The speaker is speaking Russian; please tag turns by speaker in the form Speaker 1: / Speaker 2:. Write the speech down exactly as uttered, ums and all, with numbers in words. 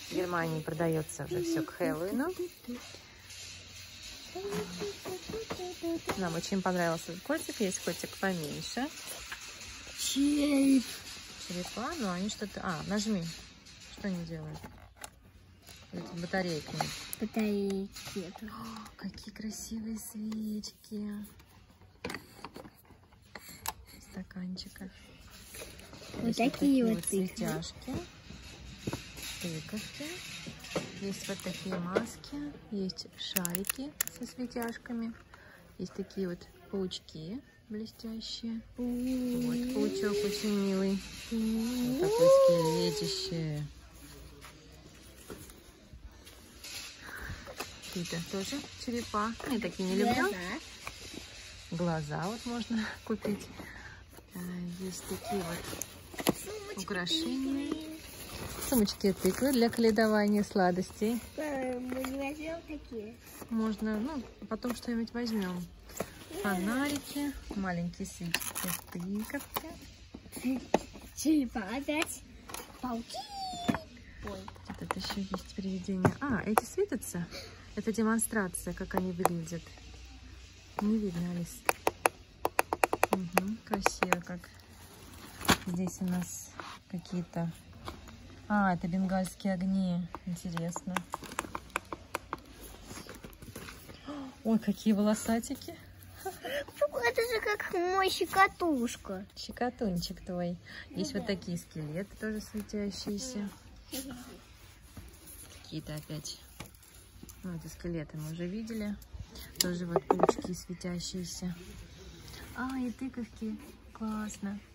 Speaker 1: В Германии продается уже все к Хэллоуину. Нам очень понравился этот котик. Есть котик поменьше.
Speaker 2: Череп.
Speaker 1: Черепа, ну они что-то... А, нажми. Что они делают? Эти батарейки.
Speaker 2: Батарейки.
Speaker 1: О, какие красивые свечки. Стаканчиков.
Speaker 2: Вот
Speaker 1: Есть
Speaker 2: такие
Speaker 1: вот такие
Speaker 2: вот
Speaker 1: вот светяшки. Тыковки. Есть вот такие маски. Есть шарики со светяшками. Есть такие вот паучки блестящие. Вот паучок очень милый. Вот такое скелетище. Какие-то тоже черепа. Я такие не люблю. Глаза вот можно купить. Есть такие вот сумочки, украшения. Сумочки тыквы для каледования сладостей.
Speaker 2: Мы не возьмем такие?
Speaker 1: Можно, ну, потом что-нибудь возьмем. Фонарики, маленькие свечки, тыковки.
Speaker 2: Черепа опять. Пауки. Ой.
Speaker 1: Тут еще есть привидения. А, эти светятся? Это демонстрация, как они выглядят. Не видно, Алис. Угу, красиво как. Здесь у нас какие-то... А, это бенгальские огни. Интересно. Ой, какие волосатики.
Speaker 2: Это же как мой щекотушка.
Speaker 1: Щекотунчик твой. Есть
Speaker 2: Ну,
Speaker 1: вот
Speaker 2: да.
Speaker 1: такие скелеты тоже светящиеся. Какие-то опять. Ну, это скелеты мы уже видели. Тоже вот паучки светящиеся. А, и тыковки. Классно.